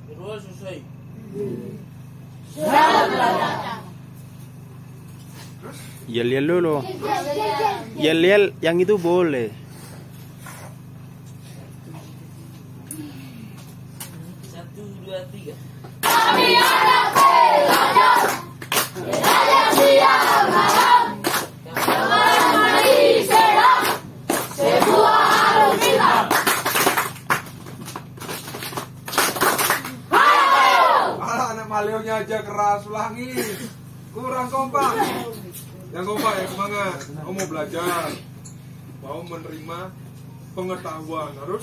Terus selesai. Yel dulu. Yel yang itu boleh. 1, 2, 3. Kami anak pelajar, belajar siang malam, menemani sedang sebuah alutsista. Anak Malionya aja keras, ulangi. Kurang kompak. Yang kompak yang semangat. Kamu mau belajar, mau menerima pengetahuan, harus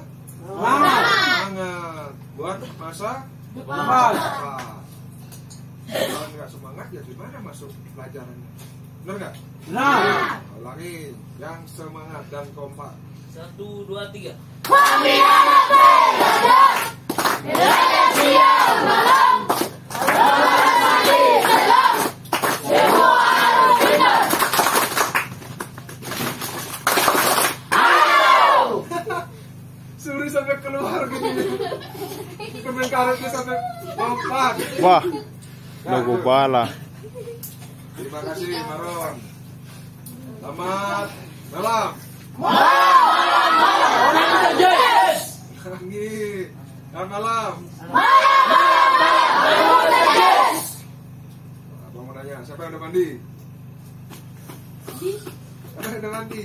semangat buat masa depan. Kalau nggak semangat ya gimana masuk pelajarannya? Benar nggak? Benar. Ulangi, yang semangat dan kompak. 1, 2, 3. Kami anak pelajar, belajar siang malam, menemani sedang sebuah alutsista. Suri sampai keluar gitu. Kemen karetnya sampai kompak. Wah, logo bala. Terima kasih Maron. Selamat malam. Ulangi. Selamat malam. Abang mau nanya, siapa yang udah mandi? Siapa yang udah mandi?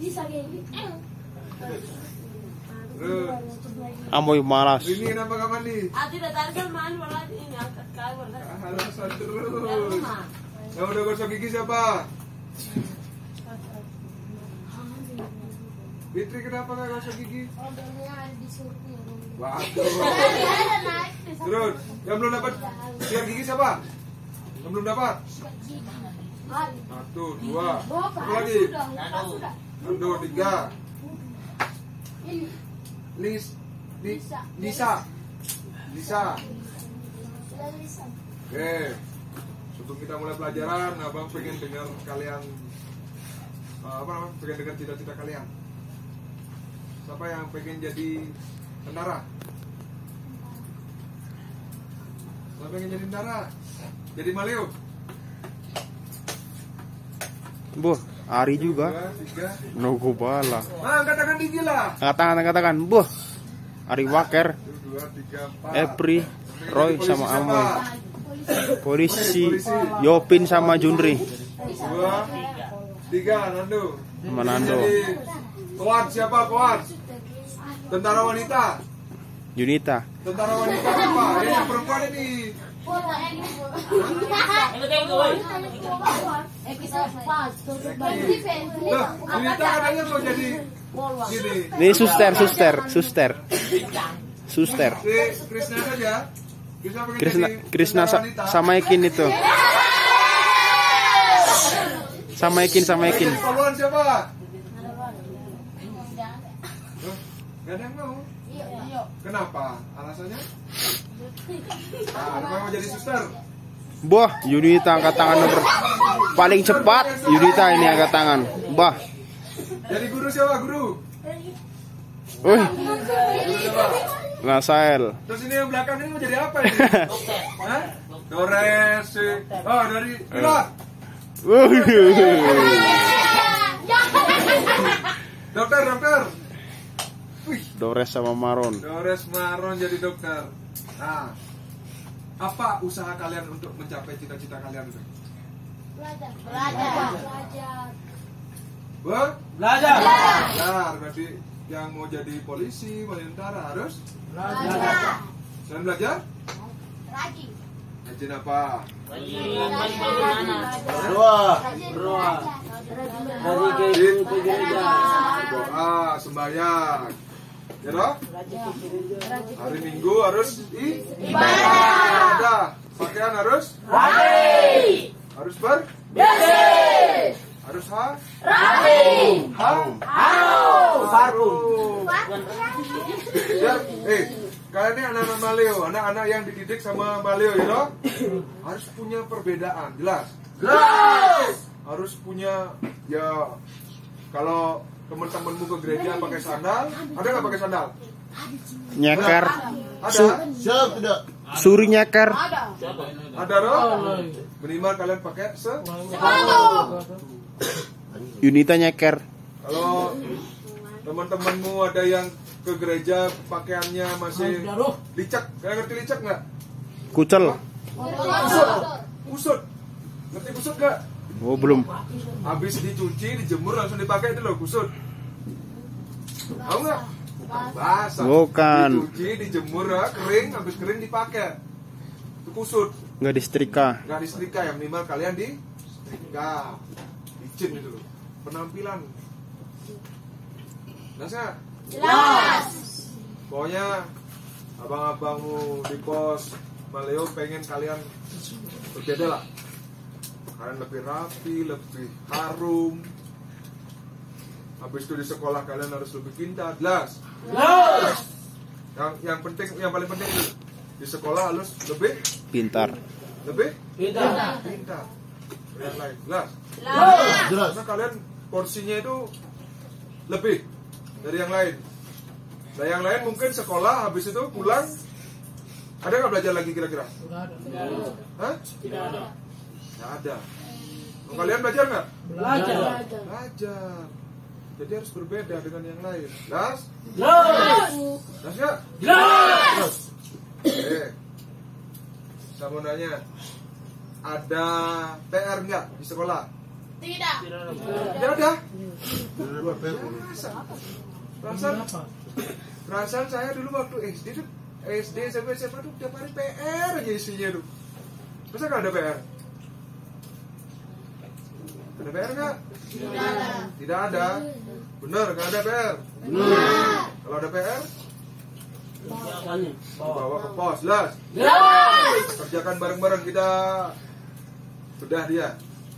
Terus, Amoy malas. ini kenapa gak mandi? Tidak tarik man wala ini angkat kawal. Alasan terus. Yang udah gosok gigi siapa? Fitri kenapa gak gosok gigi? Waduh. Terus, yang belum dapat siar gigi siapa? Yang belum dapat? 1, 2. Satu lagi. Nando, 3. Lisa. Oke. Sebelum kita mulai pelajaran, Abang pengen dengar kalian pengen dengar cita-cita kalian. Siapa yang pengen jadi tentara? Siapa pengen jadi tentara? Jadi Maleo? Buh, Ari juga. 2, 3. Logo bala. Angkat tangan tinggi lah. Angkat tangan. Buh, Ari Waker, 1, 2, 3, 4. Epri, Roy Polisi sama siapa? Amoy. Polisi Yopin sama Junri. 2, 3, Nando. Sama Nando. Jadi Koat siapa? Koat? Tentara wanita. Junita. Tentara wanita apa? Ini yang perempuan ini. Loh, wanita katanya mau jadi gini. Ini suster. Si Krisna saja. Krisna pengen Krisna jadi tentara wanita. sama Ekin itu. Sama Ekin. Poluan siapa? Loh, gak ada yang mau. Kenapa? Alasannya? Nah, mau jadi suster. Buah, Yudita angkat tangan nomor paling cepat. Yudita ini angkat tangan. Bah. Jadi guru siapa? Guru. Wih, Guru siapa? Nasael. Terus ini yang belakang ini mau jadi apa ini? Hah? Dores. Oh, dari pilot. Dokter. Wih, Dores sama Maron. Dores Maron jadi dokter. Nah, apa usaha kalian untuk mencapai cita-cita kalian itu? Belajar. Belajar. Belajar. Berarti yang mau jadi polisi, mau jadi tentara harus Belajar. selain belajar. Rajin. Rajin apa? Berdoa. Dari ke gereja. Doa, sembahyang. Ya toh? Hari Minggu harus ibadah. Pakaian harus Rapi. harus Bersih. harus Rapi. harum. Ya, kalian ini anak-anak Maleo, anak-anak yang dididik sama Maleo ya toh? Harus punya perbedaan, jelas. Harus punya ya, kalau teman-temanmu ke gereja pakai sandal, ada nggak pakai sandal? Nyeker. Ada? Siap tidak? Suri nyeker. Ada. Ada roh? Minimal kalian pakai Sepatu. Yunita nyeker. Kalau teman-temanmu ada yang ke gereja pakaiannya masih licek, kalian ngerti licek nggak? Kucel. Kusut, ngerti kusut nggak? Oh belum. Habis dicuci, dijemur langsung dipakai itu loh kusut. Tahu nggak? Bukan basah. Bukan. Dicuci, dijemur, kering, habis kering dipakai. Itu kusut. Nggak disetrika. Nggak disetrika, yang minimal kalian di setrika. Licin itu loh. Penampilan. Jelas. Pokoknya abang-abangmu di pos Maleo pengen kalian berbeda lah. Kalian lebih rapi, lebih harum. Habis itu di sekolah kalian harus lebih pintar, jelas. Yang penting, yang paling penting itu di sekolah harus lebih Pintar. pintar. Yang lain, jelas. Jelas. Karena kalian porsinya itu lebih dari yang lain. Nah yang lain mungkin sekolah habis itu pulang ada nggak belajar lagi kira-kira? Hah? Tidak ada. Nggak ada. Oh, kalian belajar nggak? Belajar. Belajar. Jadi harus berbeda dengan yang lain. Jelas? Jelas nggak? Oke. Saya mau nanya, ada PR nggak di sekolah? Tidak. Tidak ada. Luar biasa. Perasaan saya dulu waktu SD SMP tuh tiap hari PR aja isinya tuh. Masa nggak ada PR? Ada PR nggak? Tidak ada. Bener, nggak ada PR. Kalau ada PR, bawa ke pos, jelas. Kerjakan bareng-bareng, kita bedah dia.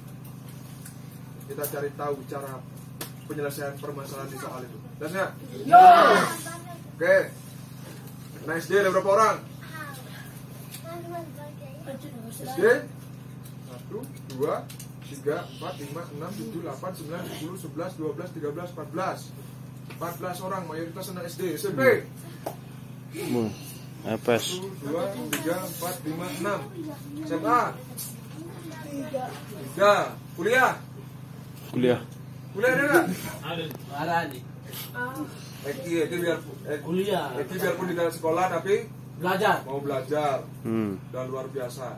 Kita cari tahu cara penyelesaian permasalahan di soal itu. Jelas nggak? Oke. Nah SD ada berapa orang? SD 1, 2, 3, 4, 5, 6, 7, 8, 9, 10, 11, 12, 13, 14 14 orang, mayoritas anak SD. SMP Epes. 1, 2, 3, 4, 5, 6 SMA 3 Kuliah Kuliah. ada nggak? Ada nih. Eki biarpun di dalam sekolah tapi Belajar. mau belajar dan luar biasa.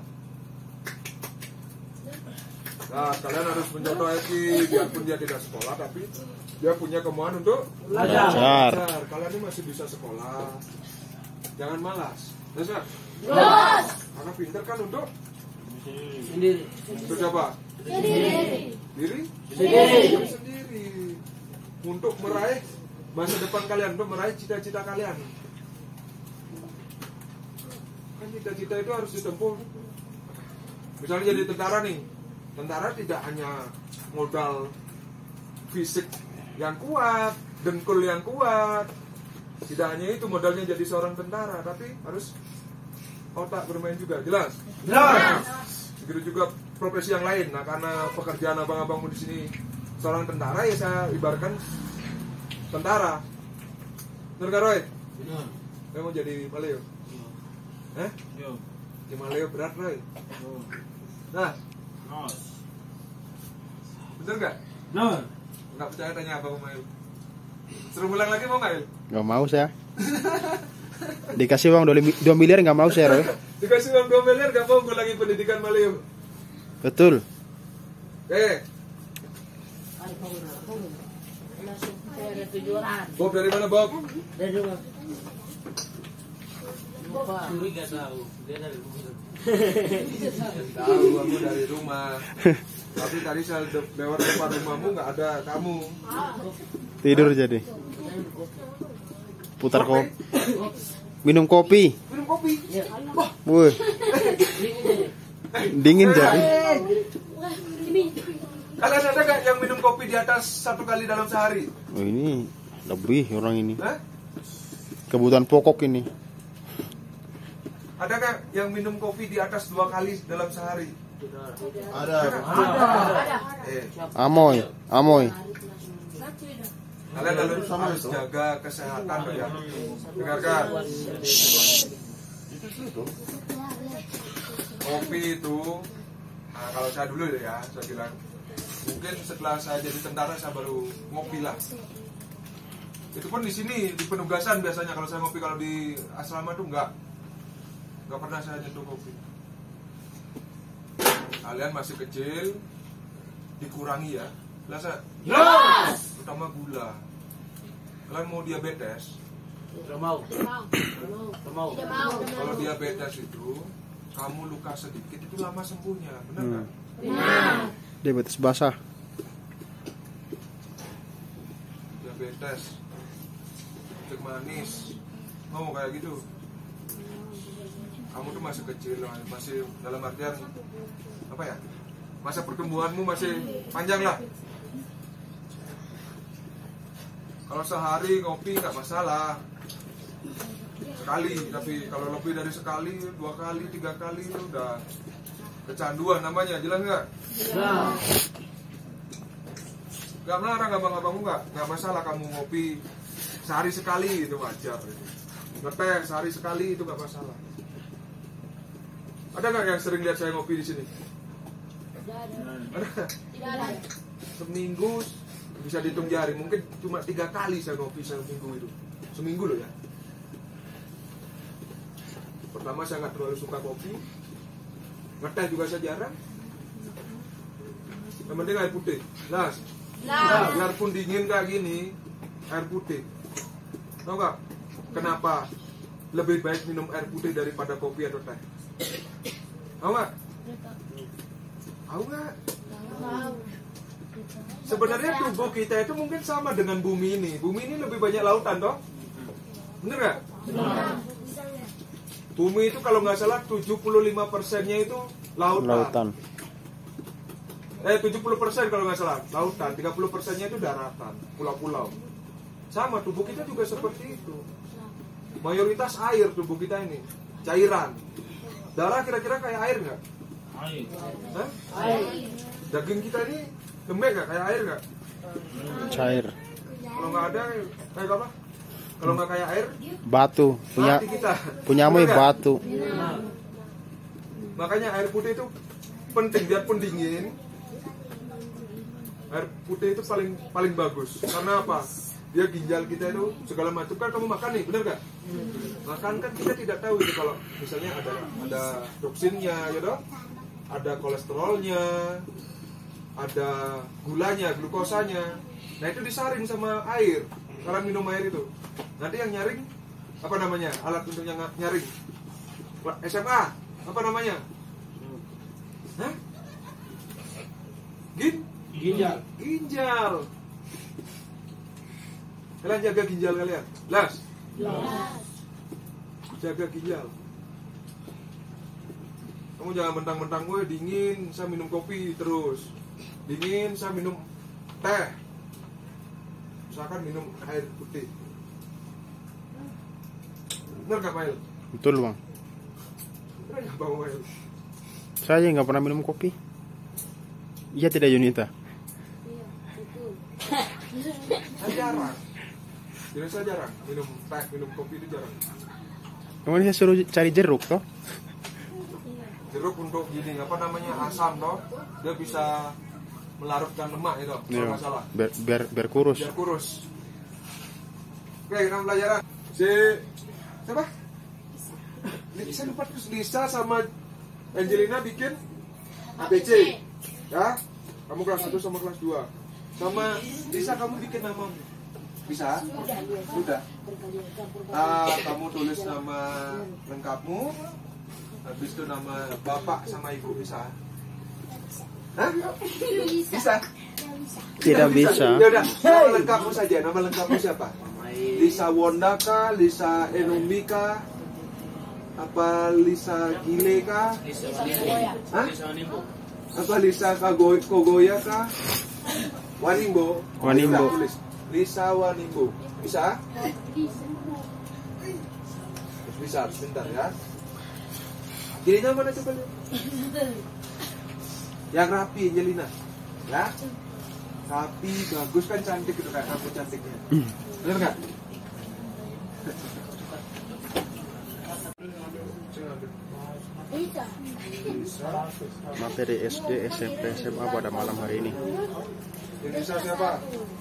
Nah, kalian harus mencontoh Eki biarpun dia tidak sekolah tapi dia punya kemauan untuk Belajar. Kalian ini masih bisa sekolah. Jangan malas. Jelas? Karena pintar kan untuk Sendiri. siapa? Sendiri. Diri sendiri. Untuk meraih masa depan kalian, untuk meraih cita-cita kalian. Kan cita-cita itu harus ditempuh. Misalnya jadi tentara nih. Tentara tidak hanya modal fisik yang kuat, dengkul yang kuat. Tidak hanya itu modalnya jadi seorang tentara, tapi harus otak bermain juga. Jelas? Begitu juga profesi yang lain. Nah, karena pekerjaan abang-abangmu di sini seorang tentara, ya saya ibaratkan tentara. Benar gak, Roy? Kamu mau jadi Maleo? Jadi Maleo berat, Roy? Nah, bener gak? Nggak percaya tanya abang Mail. Suruh pulang lagi mau nggak, Il? Nggak mau saya. Dikasih uang 2 miliar nggak mau saya, Roy. Dikasih uang 2 miliar nggak mau ngulangi pendidikan Maleo. Betul. Bob dari mana, Bob? Curi gak tahu. Dia dari rumah. Tahu aku dari rumah. Tapi tadi saya lewat depan rumahmu nggak ada kamu. Tidur jadi. Putar kopi. Minum kopi. Minum kopi. Wih. Dingin jadi. Kalian ada nggak yang minum kopi di atas 1 kali dalam sehari? Oh, ini lebih orang ini. Hah? Kebutuhan pokok ini. Ada nggak yang minum kopi di atas 2 kali dalam sehari? Ada. Amoy. Kalian harus jaga kesehatan ya. Dengarkan. Kopi itu, nah kalau saya dulu ya, saya bilang mungkin setelah saya jadi tentara saya baru ngopi lah. Itu pun di sini di penugasan biasanya kalau saya ngopi, kalau di asrama tuh nggak pernah saya nyentuh kopi. Kalian masih kecil, dikurangi ya, biasa. Yes! Terutama gula. Kalian mau diabetes? Tidak mau. Tidak mau. Kalau diabetes itu, kamu luka sedikit itu lama sembuhnya, benar nggak? Diabetes basah. Diabetes, cek manis, mau kayak gitu. Kamu tuh masih kecil, masih dalam artian apa ya? Masa pertumbuhanmu masih panjang lah. Kalau sehari ngopi nggak masalah, sekali. Tapi kalau lebih dari sekali, 2 kali, 3 kali itu udah kecanduan namanya, jelas nggak? Nggak melarang abang-abangmu, nggak masalah kamu ngopi sehari sekali, itu wajar. Ngeteh sehari sekali itu nggak masalah. Ada nggak yang sering lihat saya ngopi di sini? Ada. Tidak ada. Seminggu bisa dihitung jari, mungkin cuma 3 kali saya ngopi seminggu itu. Seminggu loh ya. Pertama saya nggak terlalu suka kopi, ngeteh juga saya jarang. Yang penting air putih. Nah, biarpun dingin kayak gini, air putih. Tahu nggak kenapa lebih baik minum air putih daripada kopi atau teh? Tahu nggak? Tahu nggak? Sebenarnya tubuh kita itu mungkin sama dengan bumi ini. Bumi ini lebih banyak lautan, toh? Bener nggak? Bumi itu kalau nggak salah 75%-nya itu lautan. 70% kalau nggak salah lautan, 30%-nya itu daratan, pulau-pulau. Sama tubuh kita juga seperti itu. Mayoritas air tubuh kita ini, cairan. Darah kira-kira kayak air nggak? Air. Hah? Daging kita ini lembek nggak? Kayak air nggak? Cair. Kalau nggak ada kayak apa? Kalau nggak kayak air, Batu. mati kita. Punyamu Bener nggak? batu. Makanya air putih itu penting, biarpun dingin. Air putih itu paling bagus. Karena apa? Dia ginjal kita itu segala macam, kan kamu makan nih, benar nggak? Makan kan kita tidak tahu itu kalau misalnya ada toksinnya, ya dong? Ada kolesterolnya, ada gulanya, glukosanya. Nah itu disaring sama air. Kalian minum air itu. Nanti yang nyaring apa namanya? Alat untuk nyaring. SMA apa namanya? Hah? Ginjal. Kalian jaga ginjal kalian. Las. Jaga ginjal. Kamu jangan mentang-mentang gue dingin, saya minum kopi terus. Dingin, saya minum teh. Misalkan minum air putih. Bener gak, Mail? Betul, Bang. Bener gak, Bang Mail? Saya nggak pernah minum kopi. Iya tidak, Yunita? Saya jarang. Jadi saya jarang minum teh, minum kopi itu jarang. Kemarin saya suruh cari jeruk, toh? Jeruk untuk gini, apa namanya, asam, toh. Dia bisa melarutkan lemak itu, kalau nggak salah. Biar kurus. Biar kurus. Oke, kita pelajaran. Siapa? Lisa lupa terus. Lisa sama Angelina bikin ABC. Ya, kamu kelas 1 sama kelas 2. Sama Lisa kamu bikin nama. Bisa? Sudah. Kamu tulis nama lengkapmu. Habis itu nama bapak sama ibu, bisa? Hah? Bisa? Tidak bisa. Ya udah, nama lengkapmu saja. Nama lengkapmu siapa? Lisa Wonda kah? Lisa Enumbi kah? Apa Lisa Gile kah? Hah? Apa Lisa Kogoya kah? Wanimbo. Wanimbo. Bisa, tulis. Lisa Wanimbo. Bisa? Bisa, sebentar ya. Gilinya mana coba lihat? Yang rapi, Angelina. Ya? Rapi, bagus kan, cantik gitu kan, kamu cantiknya. Bener nggak? Materi SD, SMP, SMA pada malam hari ini. Indonesia siapa?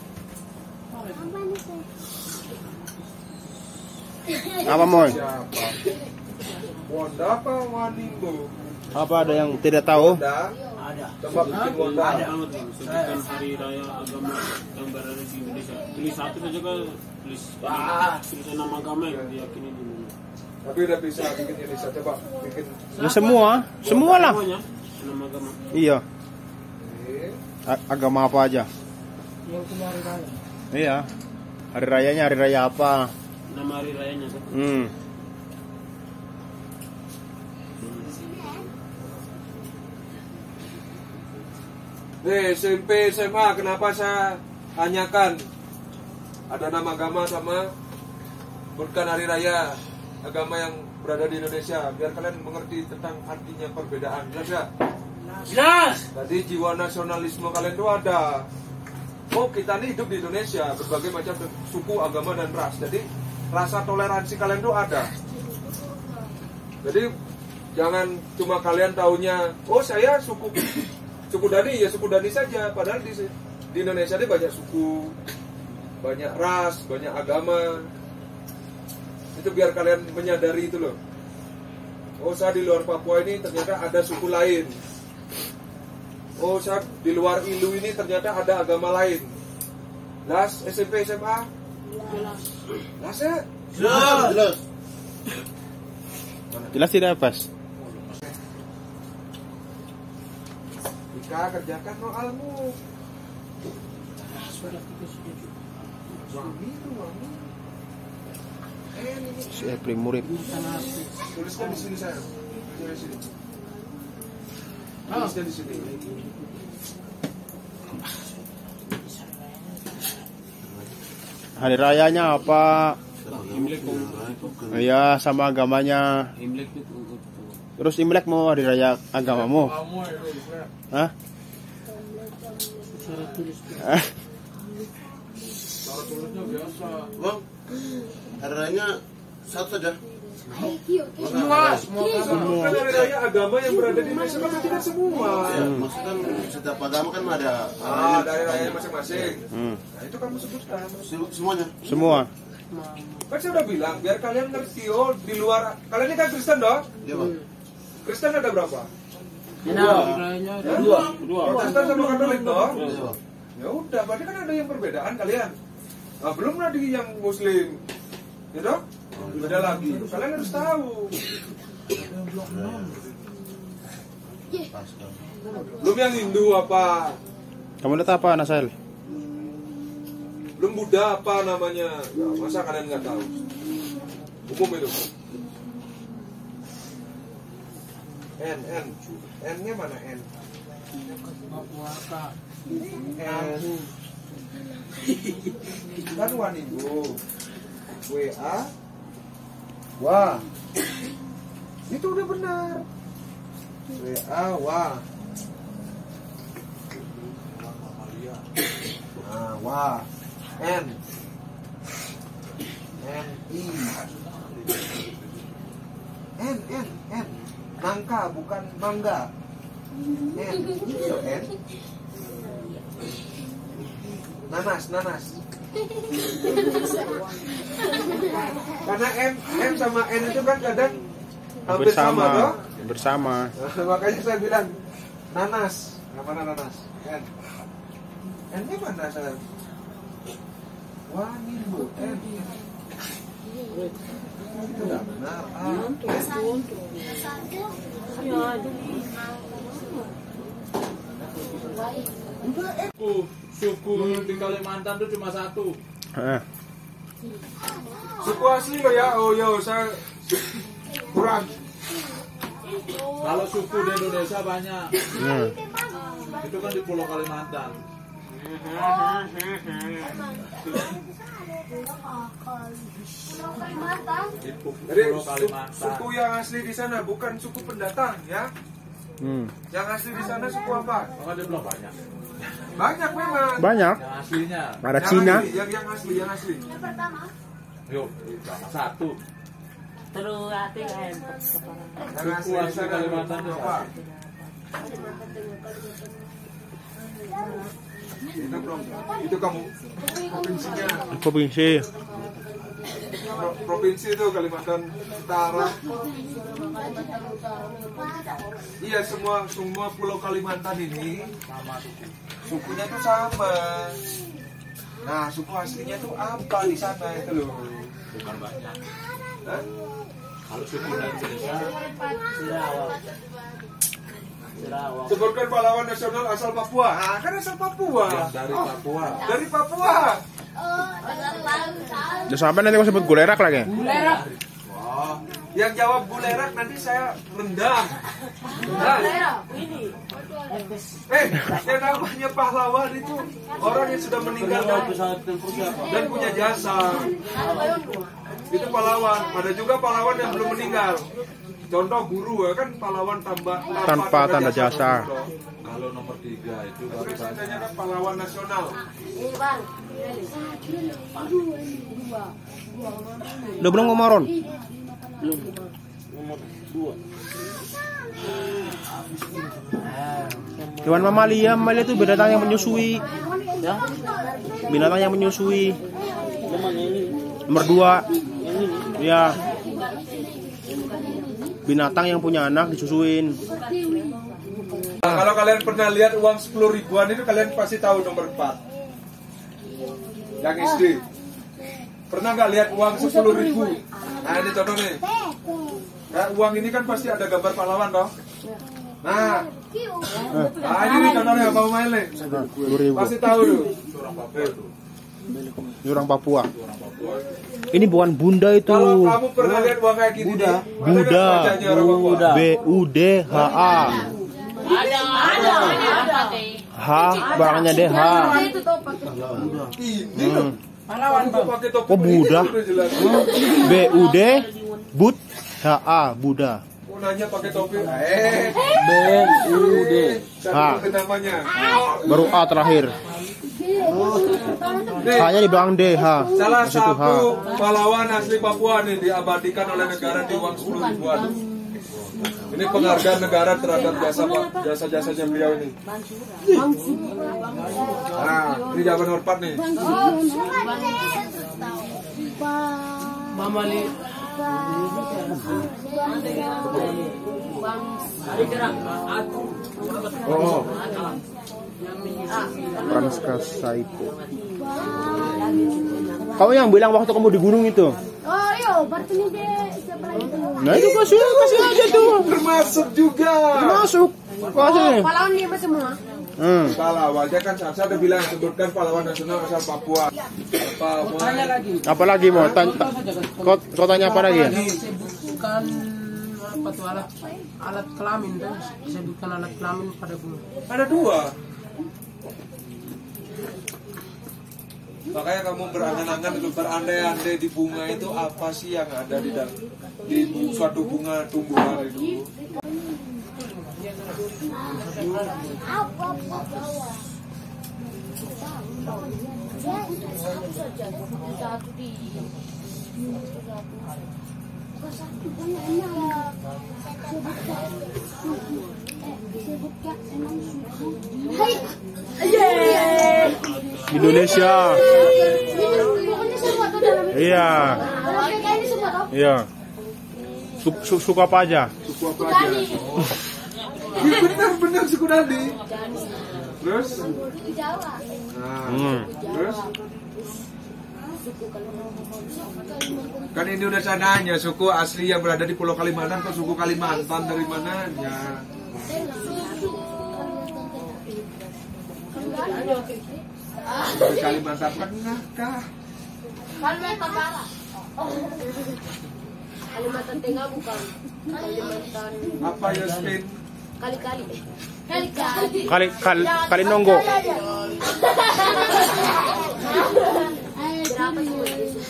Apa Moy? Siapa? Wanda apa Wanimbo? Apa ada yang tidak tahu? Wanda? Ada. Coba bikin Wanda. Ada. Sebutkan hari raya agama yang berada di Indonesia. Tulis satu saja kan, tulis tulisan nama agama yang diyakini di Indonesia. Tapi udah bisa bikin Indonesia. Coba bikin. Ya, semua lah. Semuanya nama agama. Iya. Ini. Agama apa aja? Yang punya hari raya. Iya. Hari rayanya hari raya apa? Nama hari rayanya kan. SMP, SMA, kenapa saya tanyakan ada nama agama sama bukan hari raya agama yang berada di Indonesia, biar kalian mengerti tentang artinya perbedaan. Jelas ya? Jelas. Tadi jiwa nasionalisme kalian itu ada. Oh, kita nih hidup di Indonesia, berbagai macam suku, agama, dan ras. Jadi rasa toleransi kalian itu ada. Jadi jangan cuma kalian taunya, oh saya suku Dani, ya suku Dani saja. Padahal di Indonesia ini banyak suku, banyak ras, banyak agama. Itu biar kalian menyadari itu loh. Oh, saya di luar Papua ini ternyata ada suku lain. Oh, saya di luar Ilu ini ternyata ada agama lain. Las SMP SMA? Las ya? Jelas. Jelas tidak pas? Jika kerjakan soalmu. Wangi itu wangi. Ini. Si Epri murid. Tuliskan di sini saya. Tuliskan di sini. Tuliskan di sini. Hari rayanya apa? Imlek Iya, sama agamanya. Imlek itu. Terus Imlek mau hari raya agamamu? Hah? Hah? Cara tulisnya biasa. Bang, hari rayanya satu saja. Semua. Kan hari raya agama yang berada di Indonesia kan tidak semua. Maksudnya setiap agama kan ada Dari raya masing-masing. Nah, itu kamu sebutkan. semuanya. Semua. Kan saya udah bilang, biar kalian ngerti, oh di luar, kalian ini kan Kristen dong? Iya, Bang. Kristen ada berapa? Rayanya Dua. dua. Protestan sama Katolik dong? Iya, Bang. Ya udah, berarti kan ada yang perbedaan kalian. Nah, belum lagi yang Muslim, ya dong? Beda lagi. Kalian harus tahu. Belum yang Hindu apa? Kamu lihat apa, Nasel? Belum Buddha apa namanya? Ya, masa kalian nggak tahu? Umum itu. N-nya mana N? N. Kan Wanimbo. WA. Wah. Itu udah benar. WA, wah. Nah, wah. N. N-I. N. Nangka bukan mangga. N. Itu N. Nanas. Karena M sama N itu kan kadang hampir sama, toh? Bersama. Makanya saya bilang nanas. Mana nanas? N. N-nya mana saya? Wanimbo. N. Itu nggak benar. Suku di Kalimantan itu cuma satu. Suku asli lo ya. Oh yo, saya kurang. Kalau suku di Indonesia banyak. Itu kan di Pulau Kalimantan. Di Jadi Pulau Kalimantan. suku yang asli di sana bukan suku pendatang ya. Yang asli di sana suku apa? Maka dia bilang banyak. Banyak memang. Banyak. Yang aslinya. Ada Yang Cina. asli, yang asli. Yuk, sama satu. Terus hati kan. Yang asli di sana Kalimantan itu apa? Itu kamu provinsinya. Provinsi. Provinsi itu Kalimantan Utara. Iya, semua pulau Kalimantan ini sukunya tuh sama. Nah, suku aslinya tuh apa di sana itu loh? bukan banyak. Hah? Kalau suku dan Indonesia Sarawak. Sebutkan pahlawan nasional asal Papua. Ah, kan asal Papua. yang dari Papua. Dari Papua. Udah sampai nanti aku sebut gulerak lagi. Wah, yang jawab bulerak nanti saya rendam. Nah, yang namanya pahlawan itu orang yang sudah meninggal dan punya jasa. Itu pahlawan. Ada juga pahlawan yang belum meninggal. Contoh guru ya kan pahlawan Tanpa tanda jasa. Kalau nomor 3 itu baru Tapi banyak. katanya kan pahlawan nasional. Udah belum ngomaron? Belum. Nomor 2. Hewan mamalia itu binatang yang menyusui. Ya. Binatang yang menyusui. Memang ini. Nomor 2. Ya. Binatang yang punya anak disusuin. Nah, kalau kalian pernah lihat uang 10 ribuan itu kalian pasti tahu nomor 4. Yang SD. Pernah nggak lihat uang 10 ribu? Nah, ini contoh nih. Nah, uang ini kan pasti ada gambar pahlawan toh. Nah, ini nih contohnya Bang Maile. 10.000. Pasti tahu tuh. Ini orang Papua. Ini bukan bunda itu. Kalau kamu pernah lihat uang kayak gini, Buddha. Buddha. B-U-D-H-A. H barangnya D H. Ini loh. Kamu pakai topi Oh, Buddha. begitu udah jelas. B-U-D Bud H-A Buddha. Mau nanya pakai topi. B-U-D. Siapa itu namanya? Baru A terakhir. H-nya di belakang D H. Salah Di situ H. satu pahlawan asli Papua nih diabadikan oleh negara di uang 10 ribuan. Ini penghargaan negara terhadap jasa-jasanya beliau ini. Nah, ini jawaban hormat nih. Mamali. Oh, Franska Saito. Kamu yang bilang waktu kamu di gunung itu? Oh iya, berarti deh siapa lagi tuh? Nah itu kasih aja tuh. termasuk juga. Masuk. Kasih. Pahlawan dia semua. Pahlawannya kan saya udah bilang sebutkan pahlawan nasional asal Papua. Apa lagi mau? Kau tanya apa lagi? Sebutkan apa tuh alat kelamin dan sebutkan alat kelamin pada bunga. Ada 2. Makanya kamu berangan-angan itu berandai-andai di bunga itu apa sih yang ada di dalam di suatu bunga tumbuhan itu. Indonesia. Iya. Iya. Suku apa aja? Suku apa aja? Benar-benar suku Dani. Terus? Nah, terus? Kan ini udah saya nanya suku asli yang berada di Pulau Kalimantan ke suku Kalimantan dari mananya? Dari Kalimantan Tengah kah? Kalimantan Barat. Kalimantan Tengah bukan. Kalimantan Apa Yasmin? kali-kali. Kali nonggo. Berapa semua?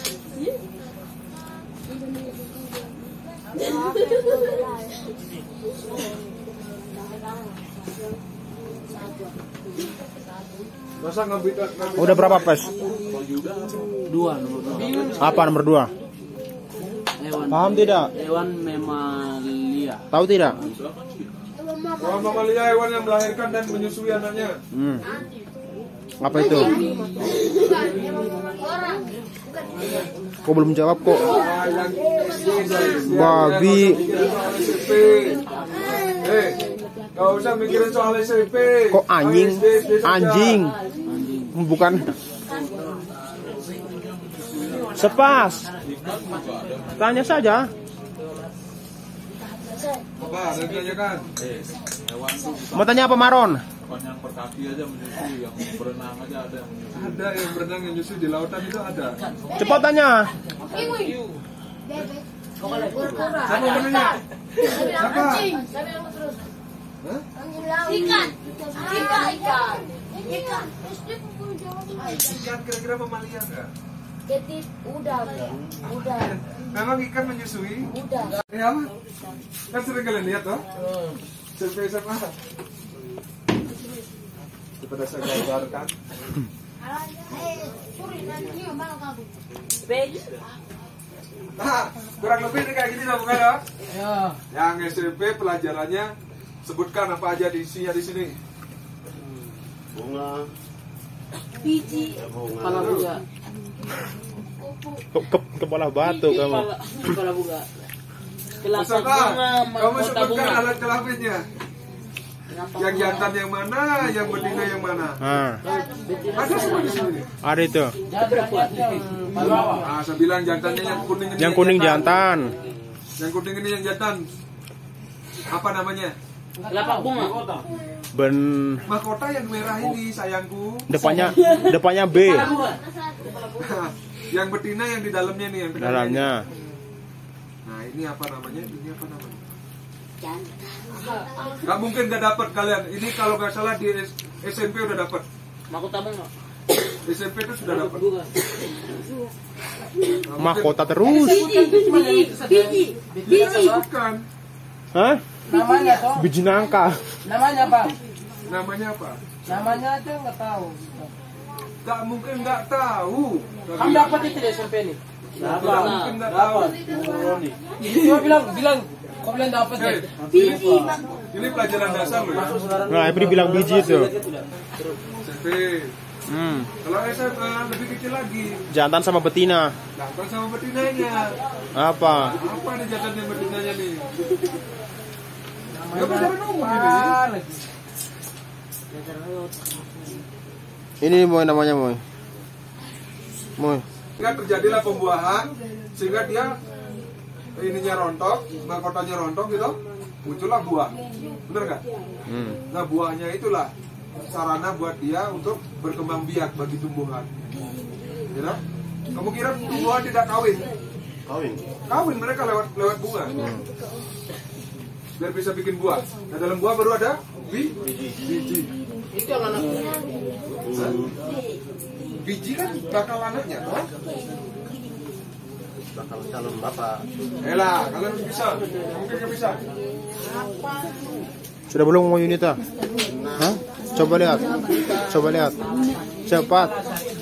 Masa ngambil Udah berapa pes? 2 nomor 2. Apa nomor 2? Hewan Paham tidak? Hewan mamalia. Tahu tidak? Hewan mamalia hewan yang melahirkan dan menyusui anaknya. Apa itu? Kok belum jawab kok? Babi. Gak usah mikirin soal SMP. Kok anjing? Anjing. Bukan. Sepas. Tanya saja. Apa? Ada yang ditanyakan? Hewan tuh Mau tanya apa Maron? bukan yang berkaki aja menyusui, yang berenang aja ada yang menyusui. Ada yang berenang yang nyusui di lautan itu ada. Cepat tanya. Siapa yang menanya? Siapa? Ikan kira-kira mamalia nggak? Ketit udang. Memang ikan menyusui? Udang. Apa? Kan sering kalian lihat toh? Survei SMA. Daripada saya gambarkan. Nah, kurang lebih ini kayak gini lah bukan ya? Ya. Yang SMP pelajarannya sebutkan apa aja di isinya di sini. Bunga. Biji. Bunga. Kepala bunga. Kepala batu kamu. Kepala bunga. Kelas Peserta, bunga, kamu mahkota sebutkan bunga. alat kelaminnya. Yang jantan yang mana, yang betina yang mana? Ada semua di sini. Ada itu. Ah, saya bilang jantannya yang kuning ini. Yang kuning jantan. Yang kuning ini yang jantan. Apa namanya? Lapak bunga. Mahkota yang merah ini sayangku. Depannya B. Yang betina yang di dalamnya nih yang Dalamnya. Nah ini apa namanya? Ini apa namanya? Gak mungkin gak dapat kalian. Ini kalau gak salah di SMP udah dapat. Mahkota bunga. SMP itu sudah dapat. Mahkota terus. Biji. Bukan. Hah? Namanya toh? Biji nangka. Namanya apa? Namanya apa? Namanya aja nggak tahu. Gak mungkin gak tahu. Kamu dapat itu di SMP nih? Gak mungkin gak tahu. Coba bilang. Kau bilang dapat ya? Biji. Ini pelajaran dasar loh ya. Nah, Epri bilang biji itu. SMP. Kalau SMA lebih kecil lagi. Jantan sama betina. Jantan sama betinanya. Apa? Apa nih jantan dan betinanya nih? Ya pelajaran umum ini. Ini Moy namanya Moy. Moy. Sehingga terjadilah pembuahan sehingga dia ininya rontok, mahkotanya rontok gitu, muncullah buah. Bener nggak? Nah buahnya itulah sarana buat dia untuk berkembang biak bagi tumbuhan. Ya, kamu kira tumbuhan tidak kawin? Kawin mereka lewat bunga. Biar bisa bikin buah. Nah dalam buah baru ada biji. Itu yang anak. Biji kan bakal anaknya, toh? Bakal calon bapak. Elah, kalian bisa. Mungkin nggak bisa. Sudah belum mau Yunita? Hah? Coba lihat. Cepat.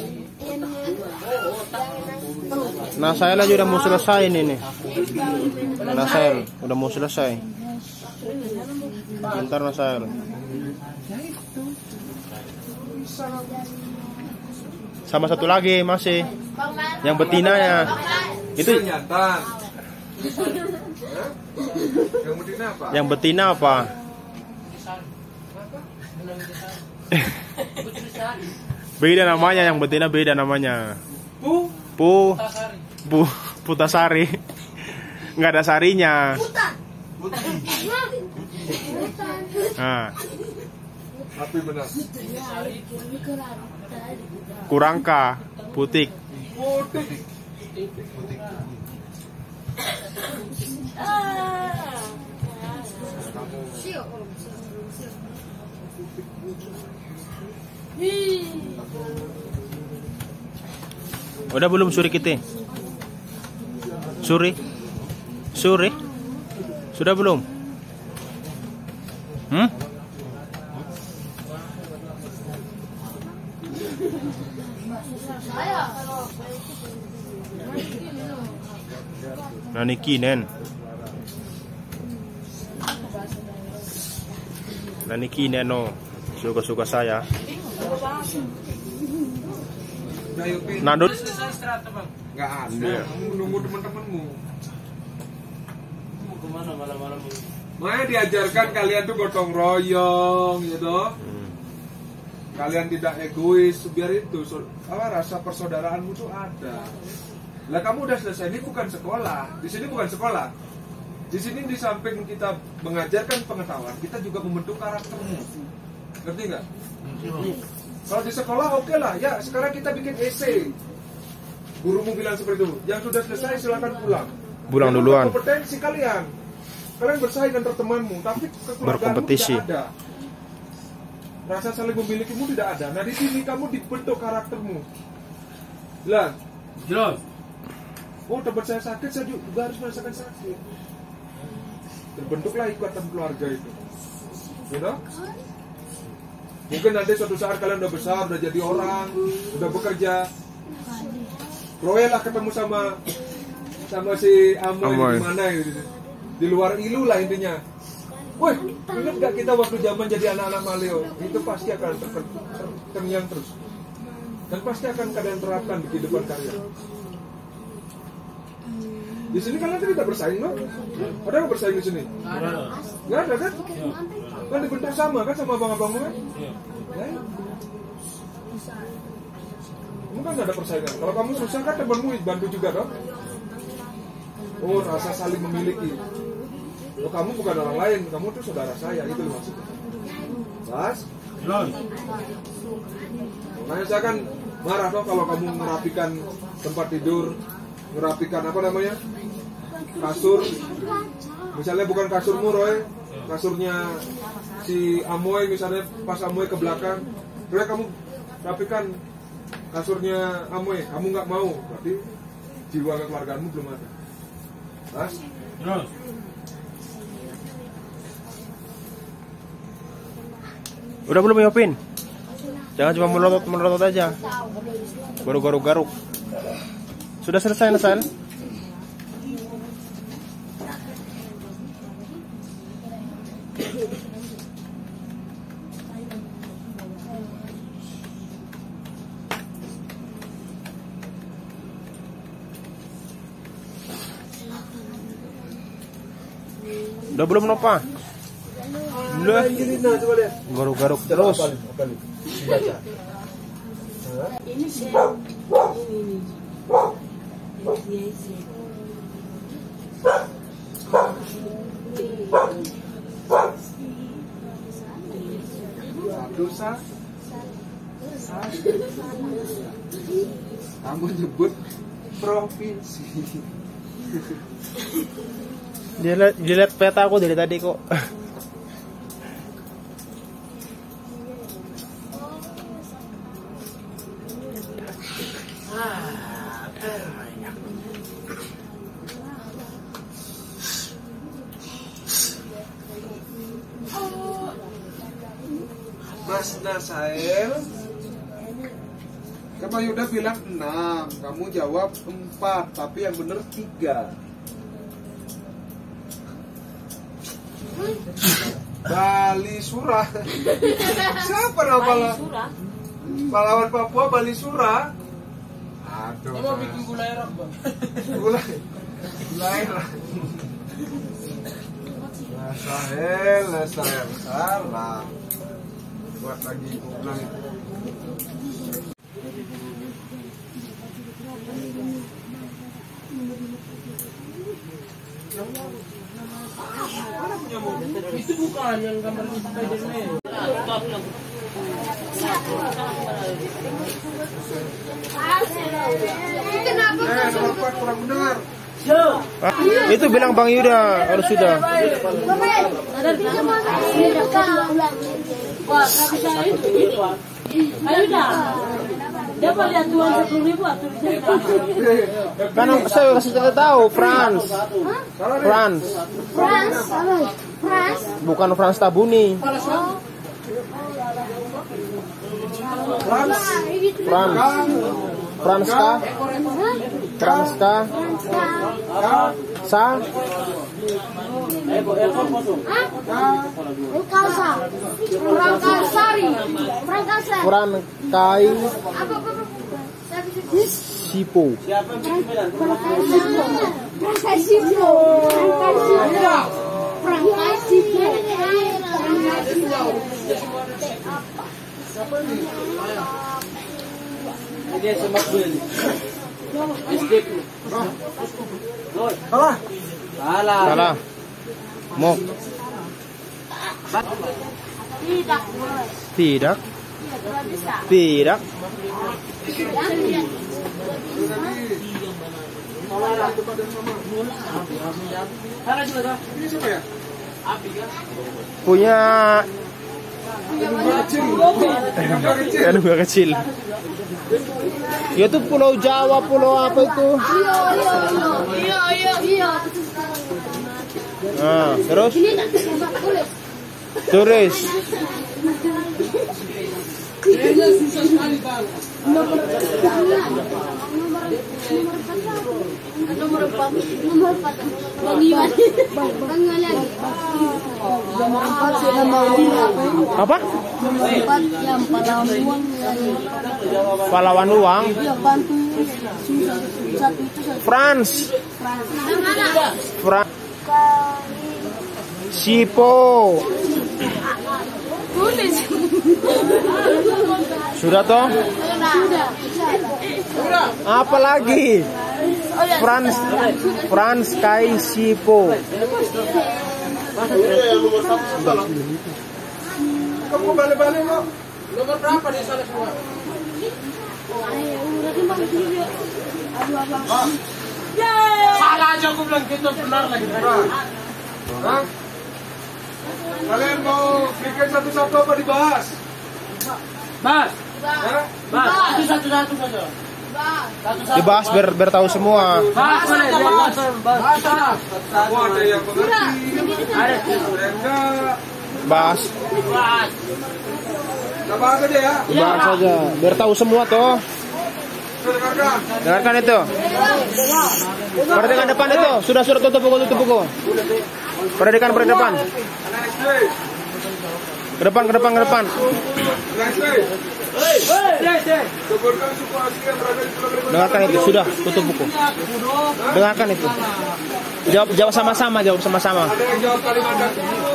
Nasael aja udah mau selesai ini. Nasael udah mau selesai. Bentar Nasael. Sama satu lagi masih. Yang betinanya. Itu jantan. Yang betina apa? Yang betina apa? Beda namanya, yang betina beda namanya. Putasari. Nggak ada sarinya. Nah. Tapi benar. Kurangka, putik. Udah belum suri kita? Suri? Sudah belum? Nanikinen. Nanikinen no. Suka-suka saya. Nadut. Nggak ada. Kamu nunggu teman-temanmu. Mau kemana malam-malam? Makanya diajarkan kalian tuh gotong royong, gitu. Kalian tidak egois, biar itu rasa persaudaraanmu tuh ada. Lah kamu udah selesai, ini bukan sekolah. Di sini bukan sekolah. Di sini di samping kita mengajarkan pengetahuan, kita juga membentuk karaktermu. Ngerti nggak? Kalau di sekolah oke lah, ya sekarang kita bikin esai. Gurumu bilang seperti itu. Yang sudah selesai silakan pulang. Pulang duluan. Kompetensi kalian bersaing antar temanmu, tapi kekeluargaanmu tidak ada. Rasa saling memilikimu tidak ada. Nah di sini kamu dibentuk karaktermu. Lah, Jelas. oh tempat saya sakit, saya juga harus merasakan sakit. Terbentuklah ikatan keluarga itu. You know? Mungkin nanti suatu saat kalian udah besar, udah jadi orang, udah bekerja. Royal lah ketemu sama si Amoy di mana gitu. Di luar ilu lah intinya. Woi, ingat gak kita waktu zaman jadi anak-anak Maleo? Itu pasti akan terngiang terus. Dan pasti akan kalian terapkan di kehidupan kalian. Di sini kalian tidak bersaing, no? Ada yang bersaing di sini? Nggak ada kan? Kan dibentuk sama kan sama abang-abangmu kan? Ya. Kamu kan nggak ada persaingan. Kalau kamu susah kan temanmu bantu juga, dong? Oh, rasa saling memiliki. Oh, kamu bukan orang lain, kamu tuh saudara saya, itu maksudnya. Pas? Makanya saya kan marah toh kalau kamu merapikan tempat tidur, merapikan apa namanya? Kasur. Misalnya bukan kasurmu, Roy, kasurnya si Amoy misalnya, pas Amoy ke belakang, Roy kamu rapikan kasurnya Amoy, kamu nggak mau, berarti jiwa kekeluargaanmu belum ada. Pas? Udah belum Yopin? Jangan cuma melotot aja. Baru garuk-garuk. Sudah selesai, Nasal? Udah belum Nova? Udah. Garuk-garuk terus. Ini sih. Dosa. Kamu nyebut provinsi. Dia lihat peta aku dari tadi kok. Mas Nasael, Pak Yuda bilang 6, kamu jawab 4, tapi yang benar 3. Bali Surah. Siapa nama pahlawan Papua Bali Surah? Aduh. Kamu bikin gulai rak, Bang? Gulai rak. Nasael, salah. Buat lagi ulang itu. Itu bukan yang gambar Spiderman. Nomor 4 kurang benar. Itu bilang Bang Yuda harus sudah. Dapat lihat tuan 10.000 atau Kan saya kasih tahu France. France. Bukan France Tabuni. Sa? Frankai Sipo. Dia semak beli. Escape. Salah. Salah. Mok. Tidak. Tidak. Punya aduh kecil. Ya tuh Pulau Jawa, pulau apa itu? Iya. Nah, terus turis. Nomor 4 Apa? yang Pahlawan uang. France. Sipo. Sudah toh? Apa lagi? France Kai Sipo. Kamu balik-balik kok. Nomor berapa di sana semua? Salah aja aku bilang gitu, benar lagi. Hah? Kalian mau bikin satu-satu apa dibahas? Bas, Hah? bas, satu-satu saja. Dibahas biar tahu semua. Bas, boleh, bas. Oh, ada yang mengerti, ada yang enggak. Bahas. Kita bahas aja ya. Bahas saja biar tahu semua toh. Dengarkan. Dengarkan itu. Perhatikan depan itu. Sudah tutup buku. Perhatikan depan. Anak SD. Ke depan. Anak SD. Sebutkan suku asli yang berada di Pulau Kalimantan. Dengarkan itu. Sudah tutup buku. Dengarkan itu. Jawab sama-sama. Ada yang jawab Kalimantan Timur.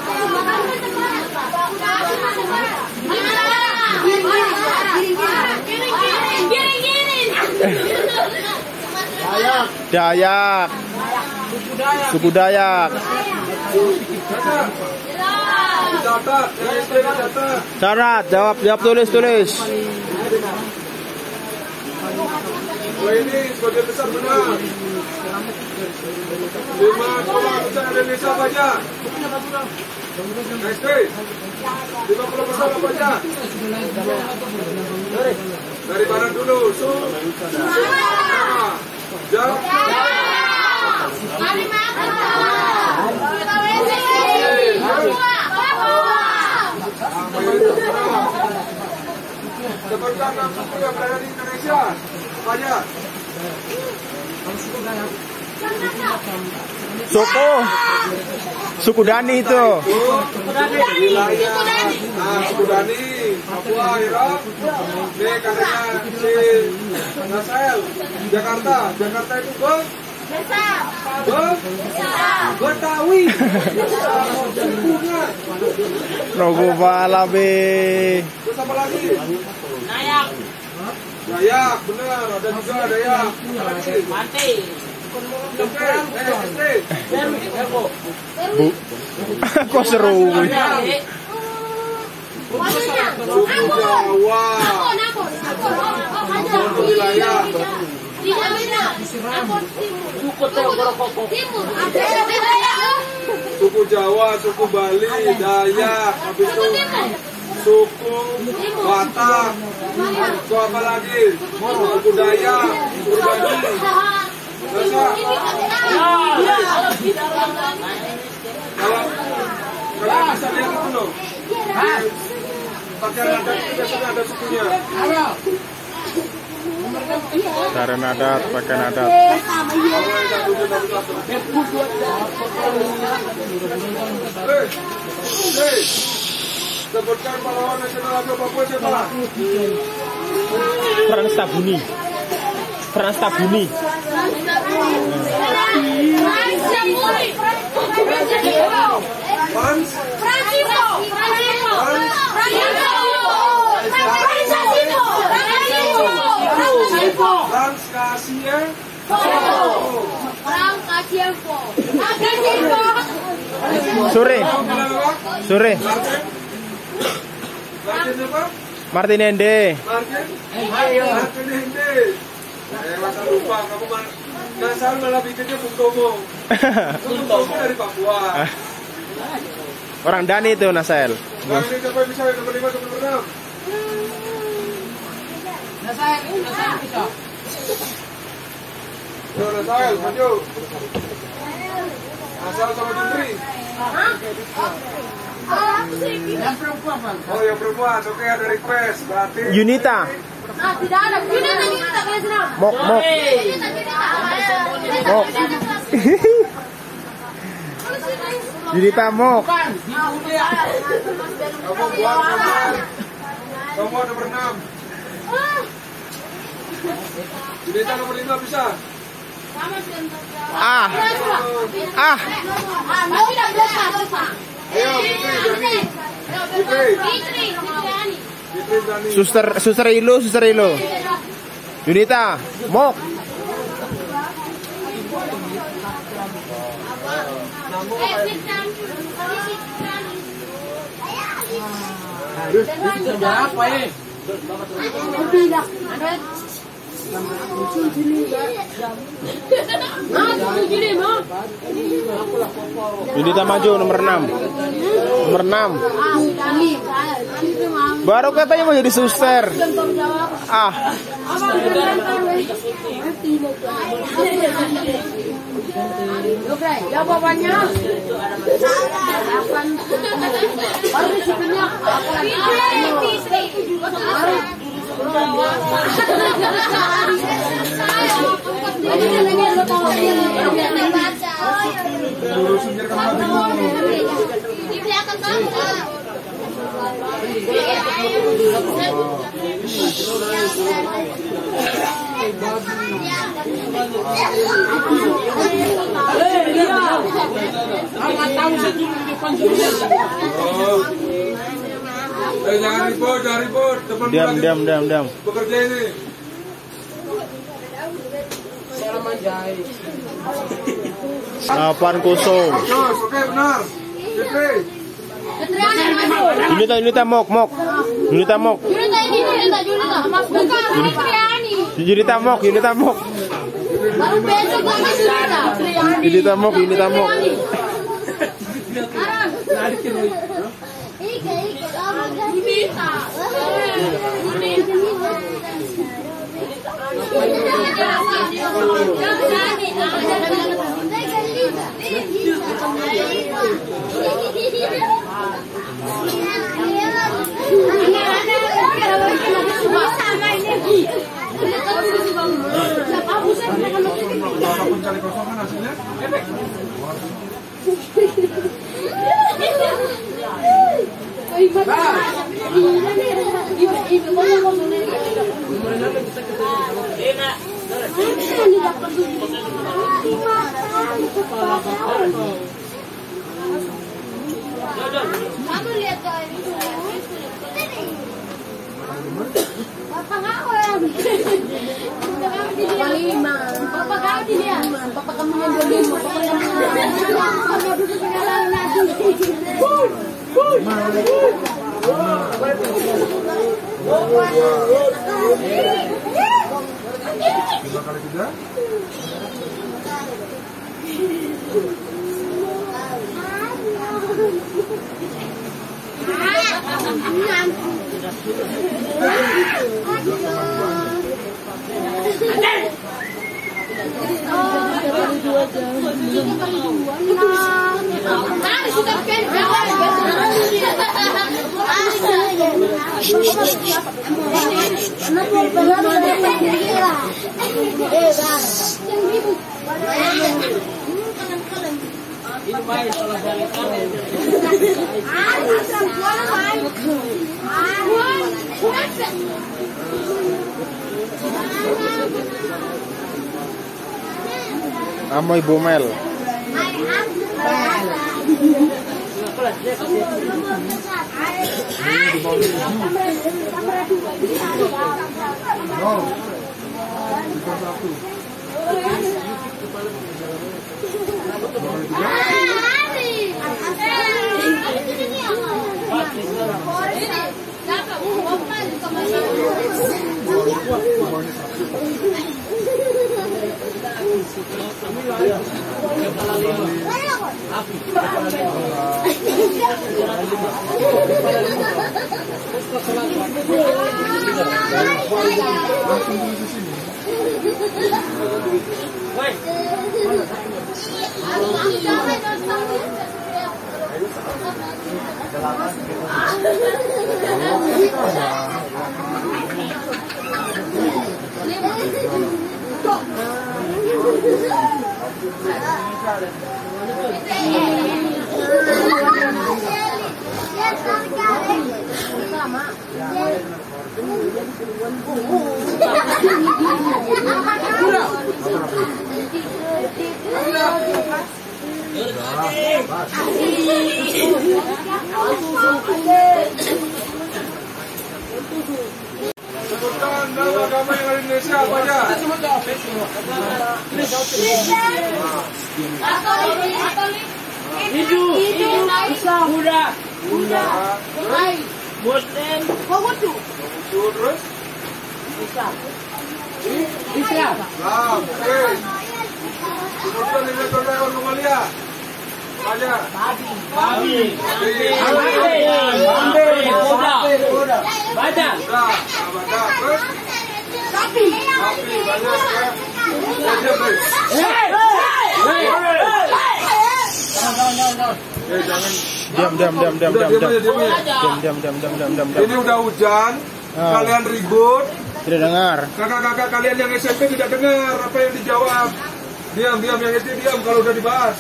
Dayak. Suku Dayak. Catat, yang SD catat. Syarat. Jawab tulis. Oh, ini sebagian besar benar. 50% Indonesia banyak. SD 50% apa aja? Dari barat dulu. Jawab. Sebutkan 6 suku yang berada di Indonesia. Banyak. Suku Dani itu. Suku Dani, Papua, Irak. Ini katanya si Nasel, Jakarta itu Betawi. Rogo bala be. Terus apa lagi? Dayak, benar. Ada juga Dayak. Mati. Bu. Kok seru. Suku Jawa. Suku wilayah. Suku Jawa, suku Bali, Dayak, habis itu suku Batak, suku apa lagi? Suku Dayak, suku Bali. Kalau bisa lihat itu loh. Pakaian adat itu biasanya ada sukunya. Tarian adat, pakaian adat. Sebutkan pahlawan nasional asal Papua siapa? Frans Tabuni. Frans Tabuni. Frans Kasien. Sore. Sore. Martin apa? Martin Ende. Martin Ende. Masa lupa kamu Nasal malah bikinnya Bung Tomo. Bung Tomo dari Papua. Orang Dani itu Nasel. Nah, ini siapa yang bisa nomor 5 sampai nomor 6? Nasal bisa. Yo, Nasal, maju. Nasal sama Jundri. Yang perempuan, Bang. Oh, yang perempuan. Oke, ada request. Berarti Yunita. Tidak ada. Yunita boleh senang. Mok. Mok. Yunita Mok. kamu buat kamu nomor 6. Junita nomor 5 bisa. Ah. Ayo, Fitri, Dani. Suster Ilo. Yunita Mok. Apa ya? Yunita maju nomor 6. Nomor 6. Baru katanya mau jadi suster. Ah. Oke, ya bapaknya. Baru disiplinnya. Di belakang kamu. Jangan ribut. Diam. Bekerja ini. Apaan kosong? Oke, benar. Fitri. Yunita Mok. Yunita Mok. Mas bukan Fitriani. Yunita Mok. Baru besok sama Fitriani. Yunita Mok. Apapun cari kosongan hasilnya. Kamu lihat Bapak kamu yang 5 kali 3. Kenapa Ini baik kalau balik kanan. Amoy Bomel. Sebutkan nama agama yang ada di Indonesia apa aja? Hindu, Islam, Buddha, Muslim, Terus? Islam. Islam. Oke. Sebutkan lima contoh hewan mamalia. Apa aja? Babi, kuda, badak. Nah, badak. Terus? Sapi banyak ya. Diam, guys. Diam. Ini udah hujan. Kalian ribut. Tidak dengar. Kakak-kakak kalian yang SMP tidak dengar apa yang dijawab. Diam, yang SD diam kalau udah dibahas.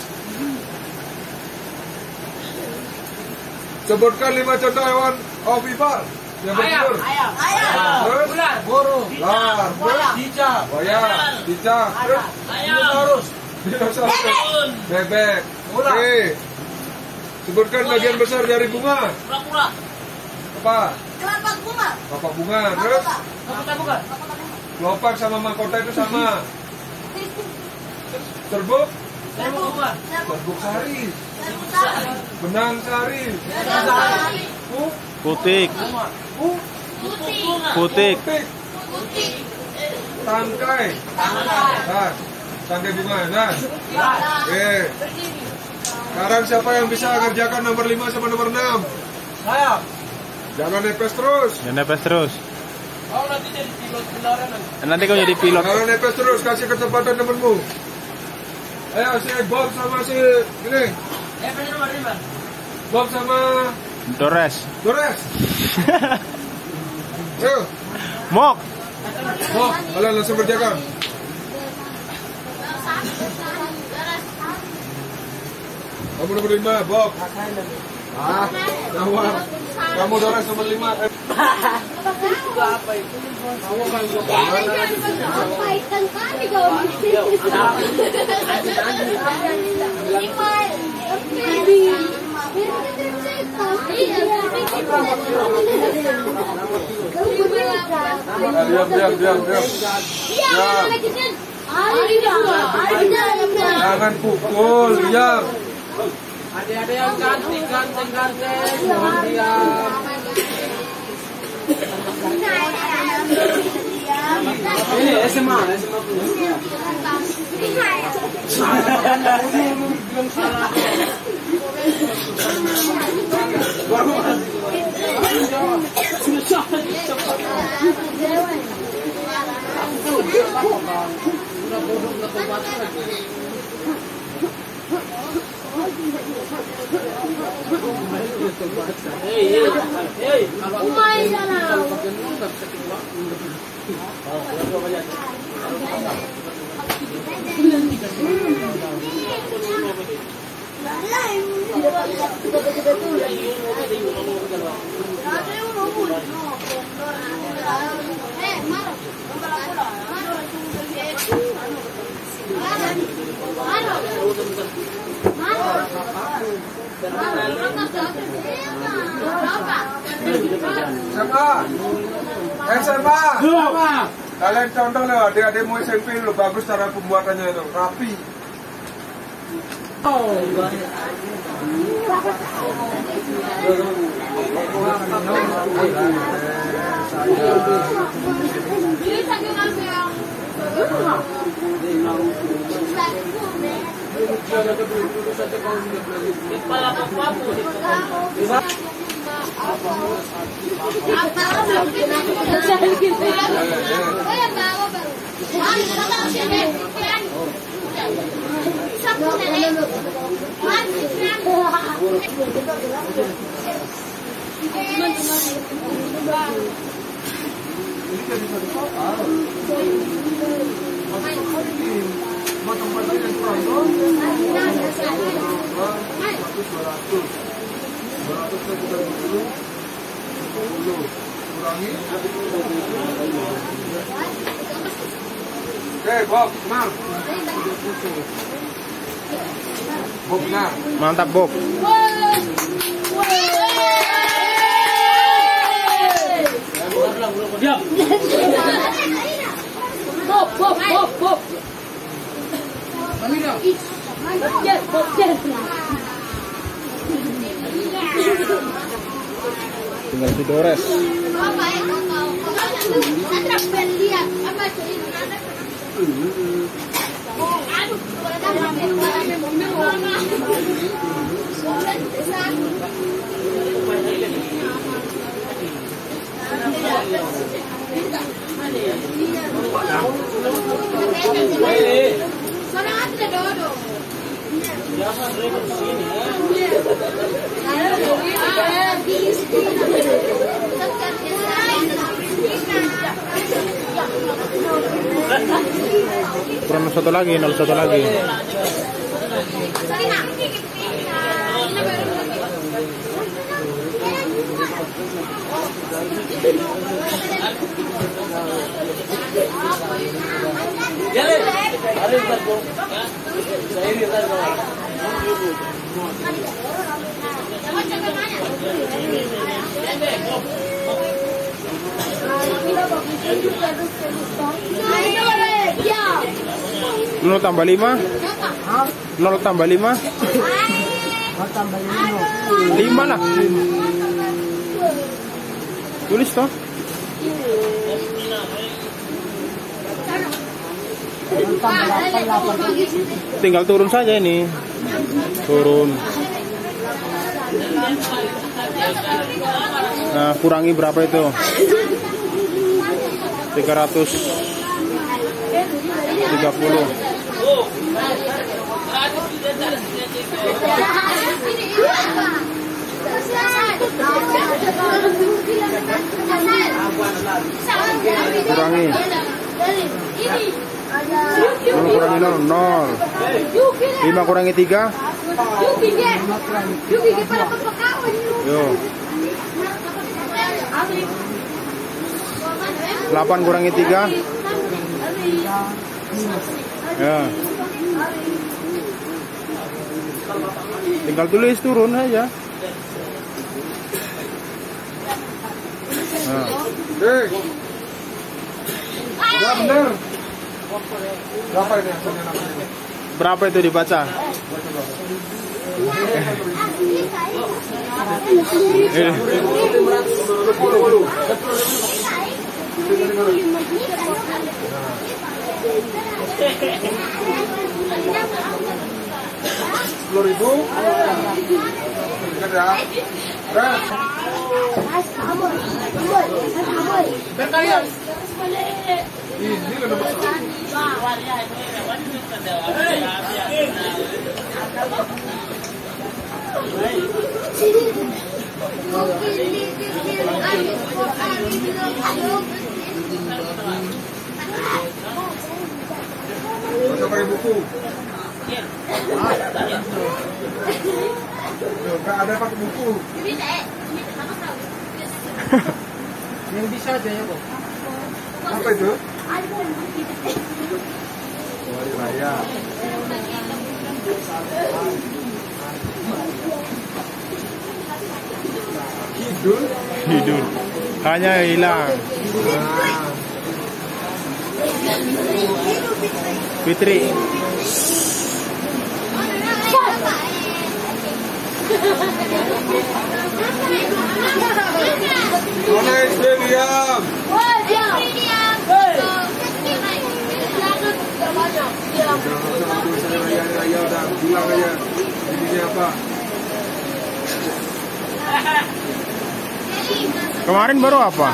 Sebutkan 5 contoh hewan ovipar yang bertelur. Terus? Burung, Lar. cicak, Cicak. Terus? Dinosaurus. Bebek. Oke. Sebutkan bagian besar dari bunga. Apa? Kelopak bunga. Terus? Kelopak sama mahkota itu sama. Serbuk? Serbuk sari. Benang sari. Putik. Putik. Tangkai. Nah, tangkai bunga. Nah. Oke. Sekarang siapa yang bisa ngerjakan nomor 5 sama nomor 6? Saya. Jangan nepes terus. Oh, nanti jadi pilot beneran. Nanti kau jadi pilot. Jangan nepes terus, kasih kesempatan temenmu. Ayo si Bob sama si ini. Nomor 5. Bob sama Dores. Ayo, Mok. Bob, kalian langsung kerjakan. Kamu nomor 5, Bob. Nawar. Kamu Dores nomor 5. Diam. Jangan pukul, diam. Ada yang ganteng. Mohon diam. Ini SMA. Kumain sana. SMA. Kalian contoh loh, adik-adikmu SMP lo bagus cara pembuatannya itu, rapi. Oke, Bob, Mam. Bob, benar. Mantap, Bob. Diam. Bob. Bob. Tinggal didores. Kurang satu lagi, 01 lagi. Nol tambah 5? 0 tambah 5? 5 lah. Tulis toh. Tinggal turun saja ini. Turun. Nah, kurangi berapa itu? 330. Kurangi. Kurangi 0. 5 kurangi 3. Yo. 8 kurangi 3. Ya. Tinggal tulis turun aja. Nah. Ya bener. Berapa ini hasilnya namanya? Berapa itu dibaca? Ribu. Ingat ya. Berkalian. Ini kan nomor 1. Masa pakai buku. Enggak ada pakai buku. Yang bisa aja ya, Bang. Apa itu? Hari raya. Hidul. Hanya hilang. Fitri. Mana SD diam? Raya udah bilang aja ini apa? Kemarin baru apa?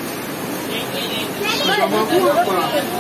Sama aku apa?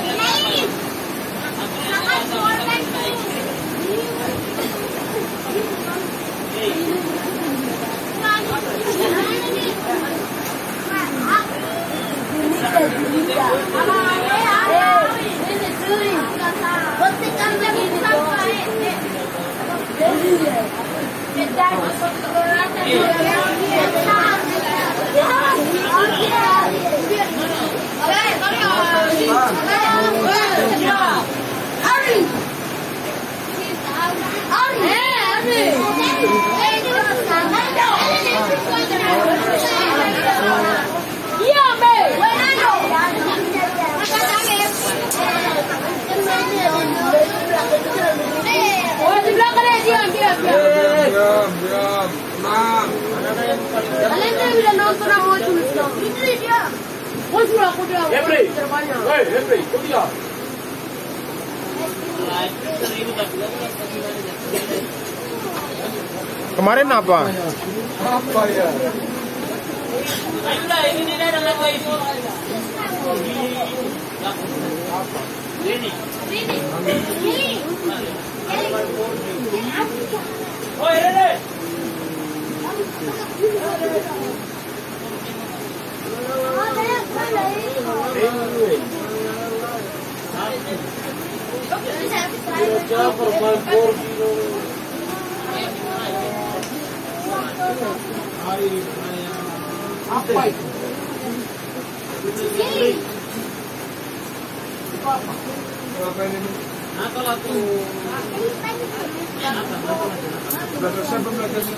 Diam. Tenang. Kalian kan udah nonton sama itu. Itu dia. Oh, sudah aku dia. Terbanyak. Hei, Henry, kau dia. Kemarin apa? Apa ya? Apa itu? Apa ini? Sudah selesai belum belajarnya?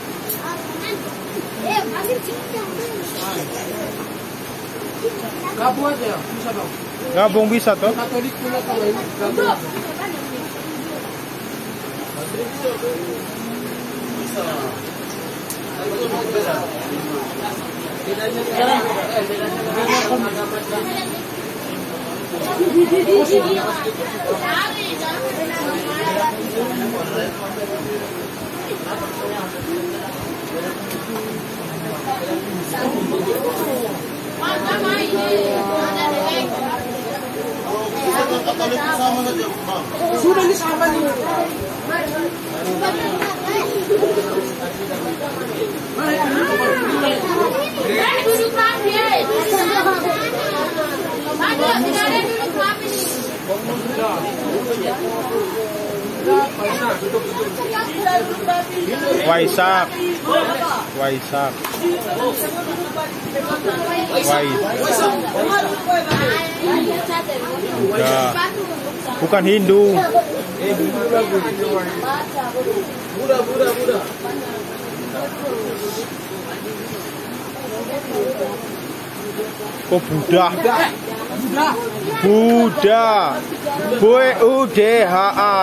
Gabung aja ya? Bisa dong. Gabung bisa toh? Katolik punya kalau ini gabung aja. Katolik sama saja, Bang. Sudah ini sama nih. Duduk rapi. Maju, tidak ada duduk rapi nih. Waisak. Enggak. Bukan Hindu. Buddha. Kok Buddha? Buddha. B-U-D-H-A.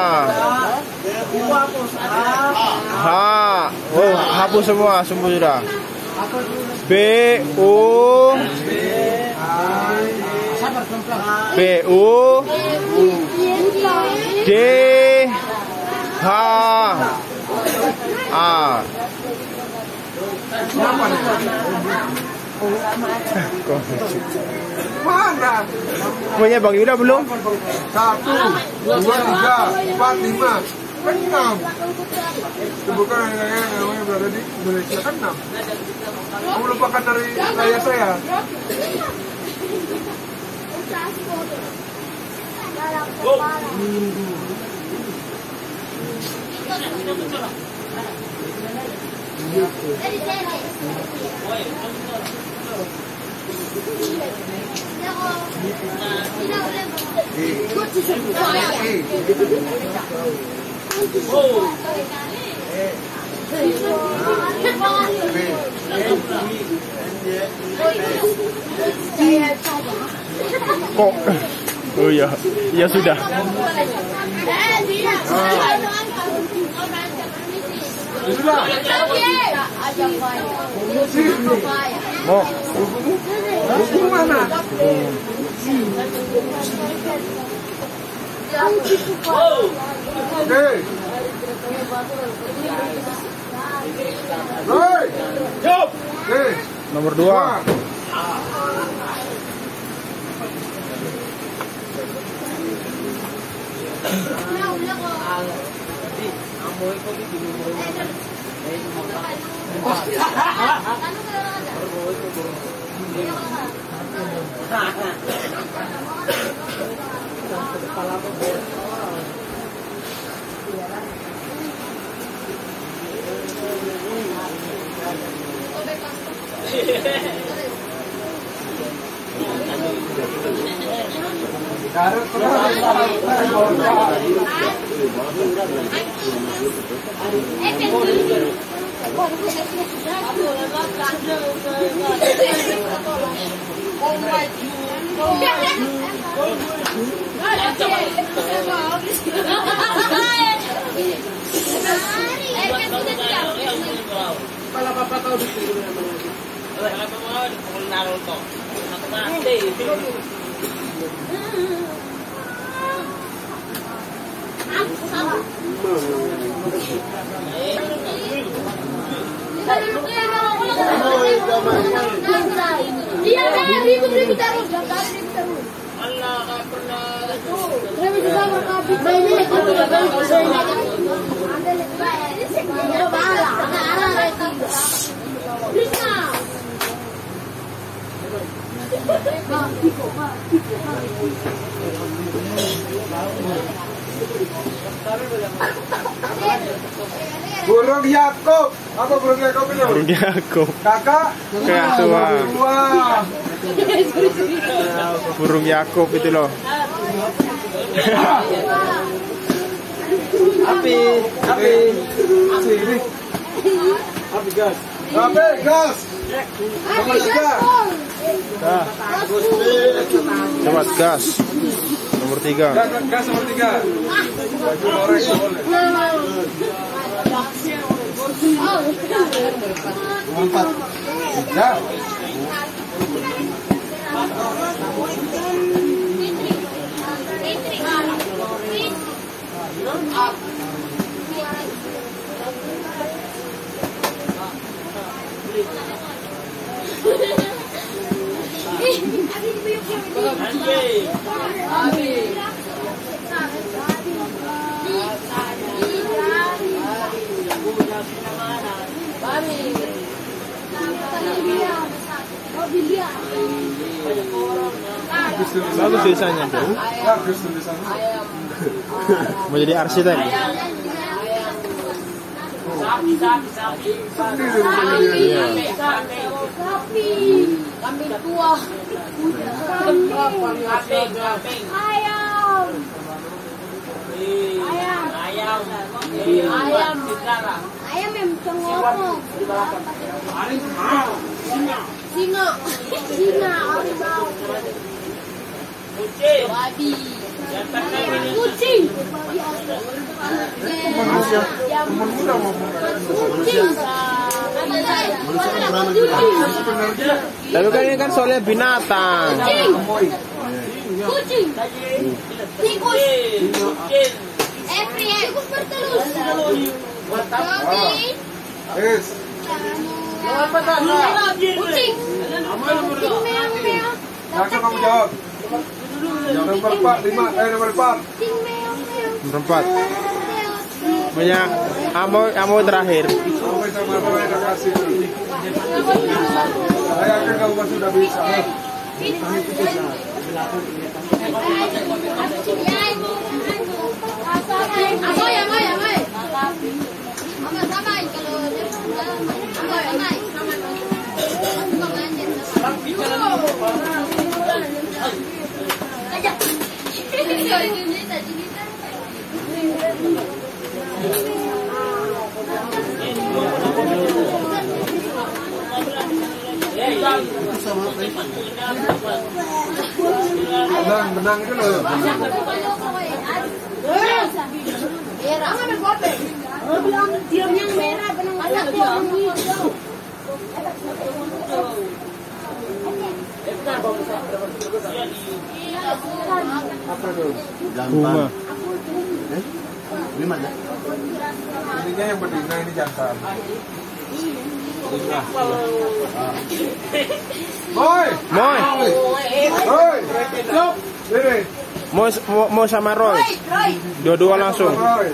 H. Oh, hapus semua sudah. B-U. B-U-D-H-A. Mana? Punya Bang Yuda belum? 1, 2, 3, 4, 5, 6. Itu bukan yang namanya berada di Indonesia kan 6. lupakan dari raya saya. Kok? Oh iya, ya sudah. Sudah. Mau? Buku mana? Oke. Roy. Oke. Nomor 2. Kepala bapak kau dipukul Iya, ribut terus. Allah nggak pernah. Ribut juga berkabut. Ini Burung Yakub. Apa burung Yakub itu? Burung Yakub. Kakak. Kakak tua. Wah. Burung Yakub itu loh. Api. Sini. Api gas. Nomor 3. Dah. Coba gas. Nomor 3. Gas nomor 3. Baju orek boleh. Nomor 4. Ya. Bagus tulisannya tuh. Bagus tulisannya. Mau jadi arsitek. Kambing tua. Ayam yang bisa ngomong. Singa. Babi. Kucing. Manusia. Umur muda mau Kucing. Tapi kan ini kan soalnya binatang. Kucing. Tikus. Tikus bertelur. Babi. Kucing. Langsung kamu jawab. Nomor 4, 5, nomor 4. Nomor 4. Punya Amo terakhir. Sampai sama terima kasih. tahu kan sudah bisa. Benang itu loh. Diamnya merah, benang Apa tuh? Bunga. Ini mana? Ininya yang betina, ini jantan. Moy, Ini. Mau sama Roy. Dua-dua langsung. Moy.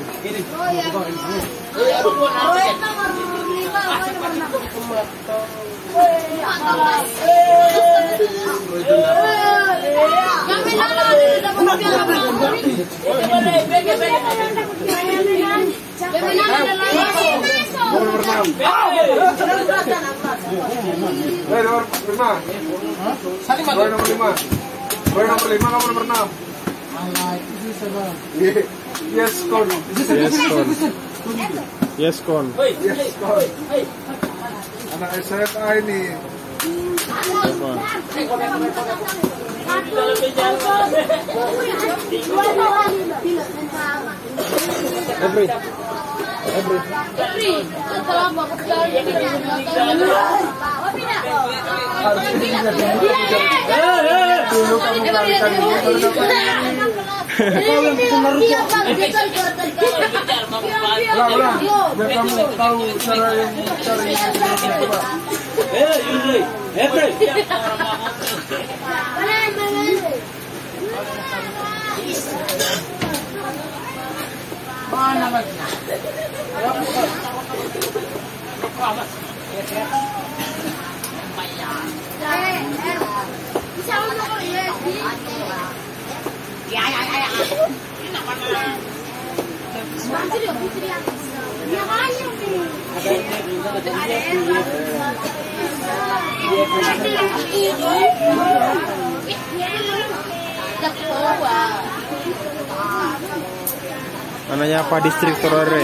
Nomor 6. Nomor 5. Roy nomor 5. Roy nomor 5, kamu nomor 6. Yes, Kon. Yes, Kon. Yes, Kon. Anak SMA ini. Dulu kamu kalikan Ulang. Biar kamu tahu cara yang coba. Mana lagi? Anaknya apa distrik Torore?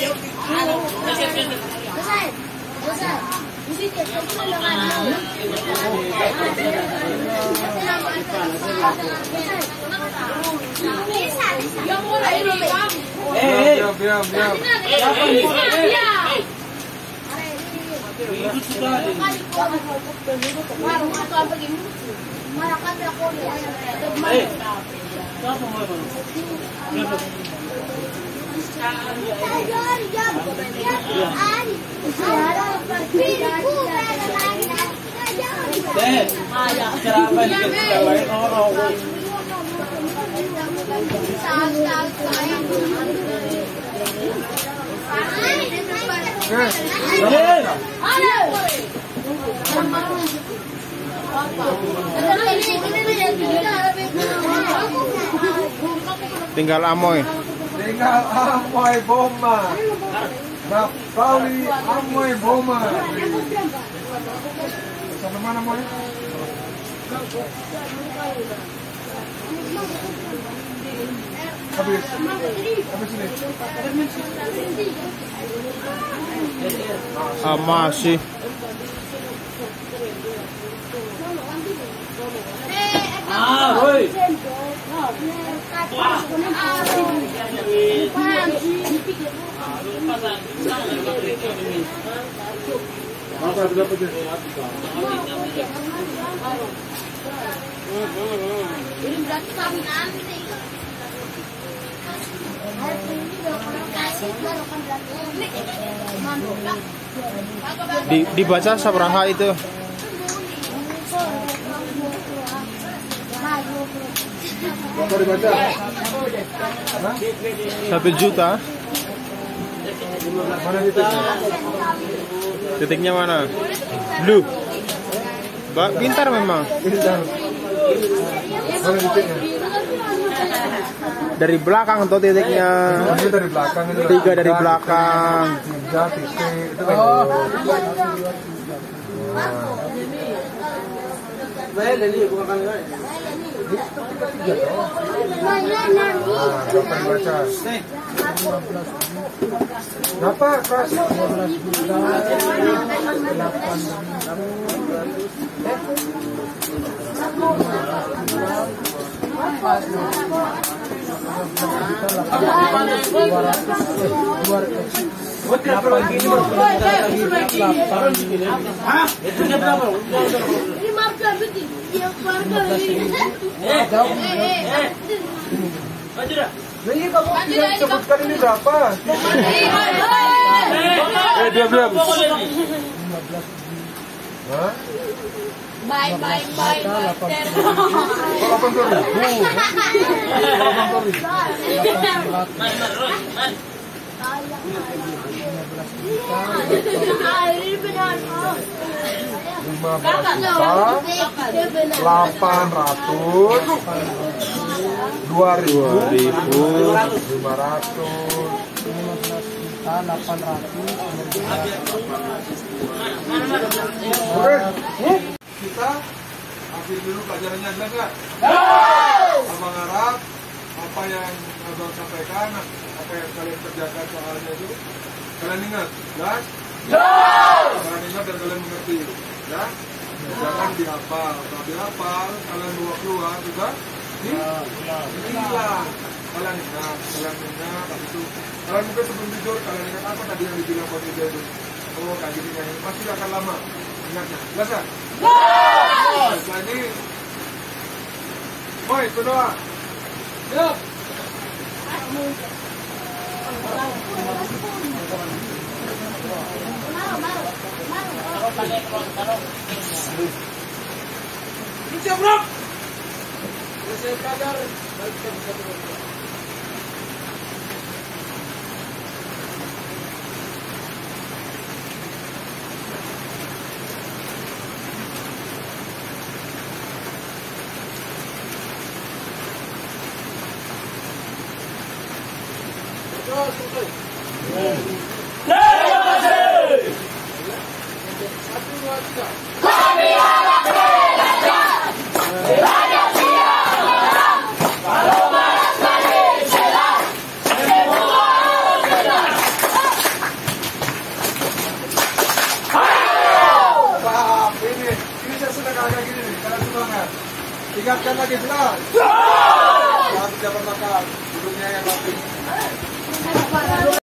Diam. Tinggal Amoy. Amoy Boma. Naftali Amoy Boma. Sampai mana Amoy? Habis ini. Masih. Roy. Apa dapat ini? Ini berarti kami nanti. Dibaca sabaraha itu? Berapa dibaca? 1 juta. Mana titiknya? Titiknya mana? Blue. Pintar memang. Pintar. Mana titiknya? Dari belakang tuh titiknya. Ini dari belakang ini. 3 dari belakang. 3 titik itu kan. Dapat baca. Berapa keras? 15. Ini kamu sebutkan ini berapa? Diam. Hah? Bye. Kita akhir dulu pelajarannya, ada nggak? Abang harap apa yang abang sampaikan, apa yang kalian kerjakan soalnya itu kalian ingat, jelas? Kalian ingat dan kalian mengerti, ya? Jangan dihafal. Kalau dihafal, kalian bawa keluar juga hilang. Kalian ingat, habis itu kalian mungkin sebelum tidur kalian ingat apa tadi yang dibilang Pak Ida itu? Oh, kayak gini kan, pasti akan lama. Ingatnya, jelas kan? Setelah ini, Boy, berdoa. Yuk. Siap, bro. Saya belajar. Ini saya sudah kayak gini nih, kalian semangat. Ingatkan lagi jelas. Jangan bisa bermakar, dulunya yang rapi.